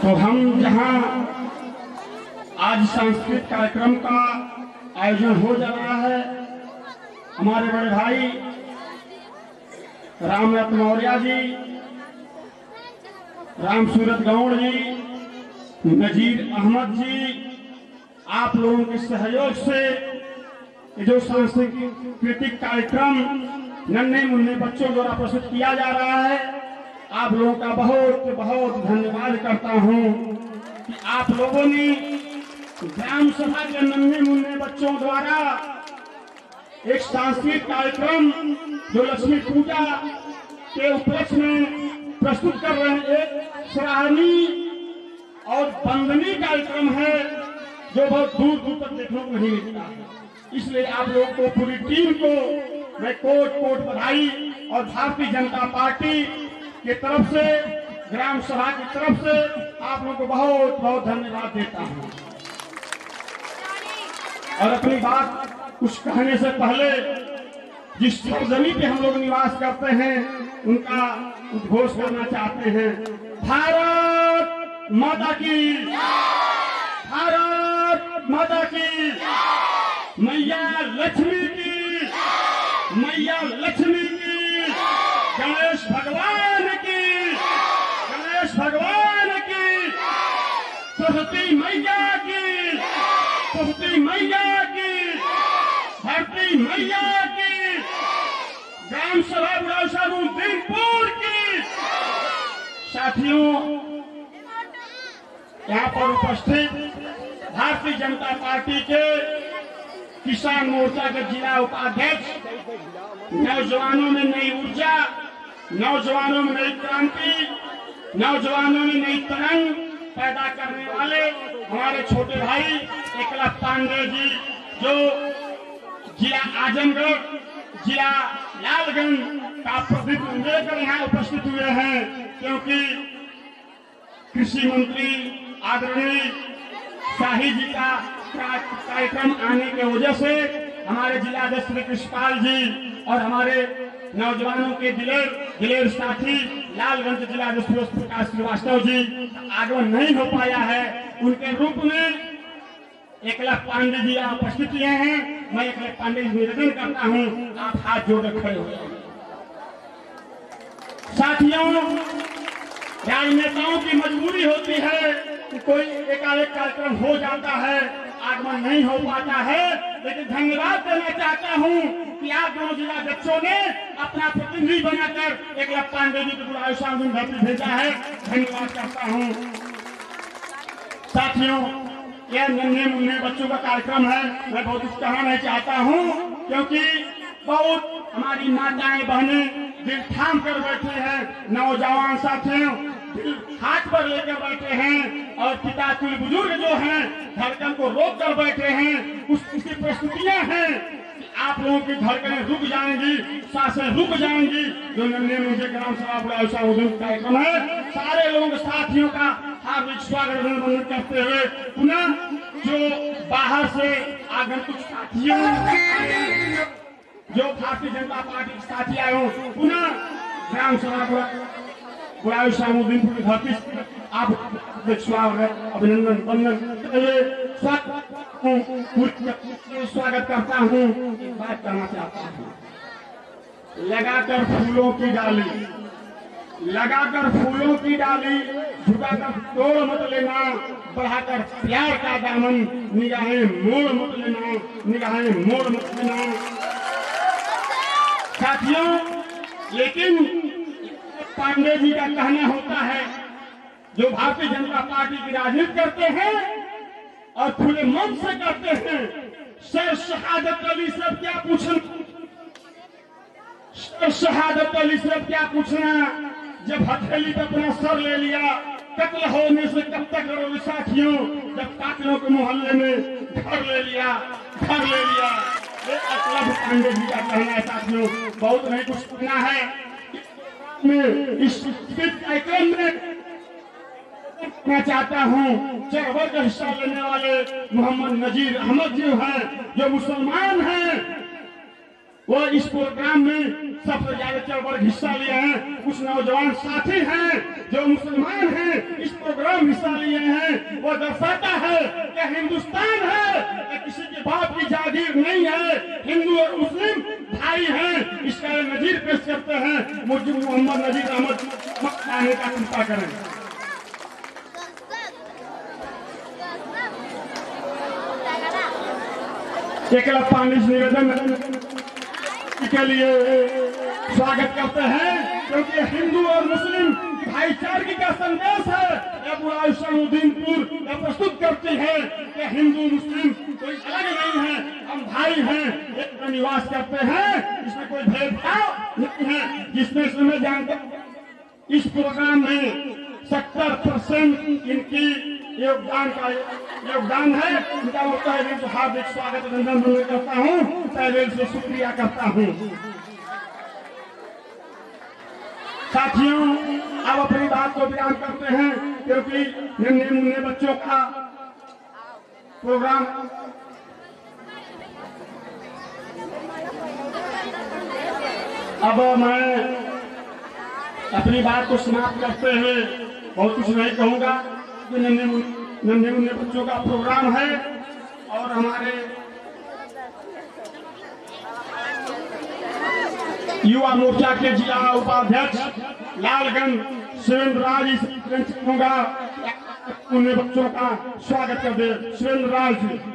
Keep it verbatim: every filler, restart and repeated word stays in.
तो हम जहां आज सांस्कृतिक कार्यक्रम का आयोजन हो जा रहा है, हमारे बड़े भाई रामनाथ मौर्य जी, राम सूरत गौड़ जी, नजीर अहमद जी, आप लोगों के सहयोग से ये जो सांस्कृतिक कार्यक्रम नन्हे मुन्ने बच्चों द्वारा प्रस्तुत किया जा रहा है, आप लोगों का बहुत बहुत धन्यवाद करता हूं कि आप लोगों ने ग्राम सभा के नन्हे मुन्ने बच्चों द्वारा एक सांस्कृतिक कार्यक्रम जो लक्ष्मी पूजा के उपलक्ष्य में प्रस्तुत कर रहे हैं, एक सराहनीय और वंदनीय कार्यक्रम है जो बहुत दूर दूर तक देखने को नहीं मिलता है। इसलिए आप लोगों को, पूरी टीम को मैं कोट कोट बधाई और भारतीय जनता पार्टी की तरफ से, ग्राम सभा की तरफ से आप लोगों को बहुत बहुत धन्यवाद देता हूं। और अपनी बात कुछ कहने से पहले जिस सरजमी पे हम लोग निवास करते हैं उनका उद्घोष करना चाहते हैं। भारत माता की, भारत माता की, मैया लक्ष्मी की, मैया लक्ष्मी की, गणेश भगवान की, गणेश भगवान की, सरस्वती मैया की, सरस्वती मैया की, धरती मैया की, ग्राम सभा बुढ़ाऊशाहपुर की। साथियों, यहाँ पर उपस्थित भारतीय जनता पार्टी के किसान मोर्चा के जिला उपाध्यक्ष, नौजवानों में नई ऊर्जा, नौजवानों में नई क्रांति, नौजवानों में नई तरंग पैदा करने वाले हमारे छोटे भाई एकलव्य पांडे जी, जो जिला आजमगढ़, जिला लालगंज का प्रतिनिधित्व लेकर यहाँ उपस्थित हुए हैं, क्योंकि कृषि मंत्री आदरणीय शाही जी का कार्यक्रम आने की वजह से हमारे जिलाध्यक्ष श्री कृष्णपाल जी और हमारे नौजवानों के दिलेर दिलेर साथी लालगंज जिलाध्यक्ष प्रकाश श्रीवास्तव जी आगमन नहीं हो पाया है। उनके रूप में एकलव्य पांडे जी यहाँ उपस्थित हुए हैं। मैं एकलव्य पांडे जी निवेदन करता हूँ, आप हाथ जोड़कर खड़े हो जाए। साथियों, राजनेताओं की मजबूरी होती है कि कोई एकाएक कार्यक्रम हो जाता है, आगमन नहीं हो पाता है, लेकिन धन्यवाद देना चाहता हूं कि आप दोनों जिलाध्यक्षों ने अपना प्रतिनिधि बनाकर एकलव्य पांडे जी को बुढ़ाऊशाहपुर धरती भेजा है। धन्यवाद करता हूं। साथियों, यह नन्हे मुन्ने बच्चों का कार्यक्रम है, मैं बहुत कुछ कहना नहीं चाहता हूं, क्योंकि बहुत हमारी माताएं बहनें दिल थाम कर बैठे हैं, नौजवान साथियों दिल हाथ पर लेकर बैठे हैं, और पिता कुल बुजुर्ग जो हैं धड़कन को रोक कर बैठे हैं। उस उसकी प्रस्तुतियां हैं कि आप लोगों की धड़कनें रुक जाएंगी, सांसें रुक जाएंगी। जो नन्हे मुझे ग्राम सभा बुढ़ाऊशाहपुर कार्यक्रम है, सारे लोगों साथियों का हार्दिक स्वागत अभिनंदन करते हुए पुनः जो बाहर से आगंतुक साथियों, जो भारतीय जनता पार्टी के साथी आए हो, पुनः ग्राम सभा बुढ़ाऊशाहपुर की धरती आप स्वागत अभिनंदन वंदन स्वागत करता हूँ। एक बात कहना चाहता हूँ, लगाकर फूलों की डाली, लगाकर फूलों की डाली, झुकाकर तोड़ मत लेना, बढ़ाकर प्यार का दामन, निगाहें मोड़ मत लेना, निगाहें मोड़ मत लेना। साथियों, लेकिन पांडे जी का कहना होता है, जो भारतीय जनता पार्टी की राजनीति करते हैं और खुले मन से करते हैं, सर शहादत अली से क्या पूछना, सर शहादत अली से क्या पूछना, जब हथेली पे अपना सर ले लिया, कत्ल होने से कब तक करोगे साथियों, जब कातिलों के मोहल्ले में घर ले लिया, घर ले लिया। ये एकलव्य पांडे जी का कहना है साथियों, बहुत नहीं कुछ कहना है। इस कार्यक्रम में मैं चाहता हूँ चढ़ का हिस्सा लेने वाले मोहम्मद नजीर अहमद जी हैं, जो मुसलमान हैं, वो इस प्रोग्राम में सबसे ज्यादा चढ़ बढ़ हिस्सा लिए हैं। कुछ नौजवान साथी हैं जो मुसलमान हैं, इस प्रोग्राम हम हिस्सा लिए हैं वो दर्शाता है कि हिंदुस्तान है कि किसी के बाप की जागीर नहीं है, हिंदू और मुस्लिम भाई हैं। इसका नजीर पेश करते हैं, मुझे मोहम्मद नजीर अहमद आने का कृपा करें। एक लाख पानी निवेदन के लिए स्वागत करते हैं, क्योंकि हिंदू और मुस्लिम भाईचारे का संदेश है। ये प्रस्तुत करती है कि हिंदू मुस्लिम कोई अलग नहीं है, हम भाई हैं, एक में निवास करते हैं, इसमें कोई भेदभाव नहीं है। जिसने इसमें जानते इस प्रोग्राम में सत्तर परसेंट इनकी योगदान का योगदान है, इनका मैं तो हार्दिक स्वागत अभिनंदन करता हूँ, पहले से शुक्रिया करता हूँ। साथियों, अब अपनी बात को बयान करते हैं, क्योंकि नन्हे मुन्ने बच्चों का प्रोग्राम अब मैं अपनी बात को समाप्त करते हुए बहुत कुछ नहीं कहूंगा, कि नन्हे नन्हे मुन्ने बच्चों का प्रोग्राम है और हमारे युवा मोर्चा के जिला उपाध्यक्ष लालगंज सुरेंद्र राज होगा, उन्हें बच्चों का स्वागत कर दे। सुरेंद्र राज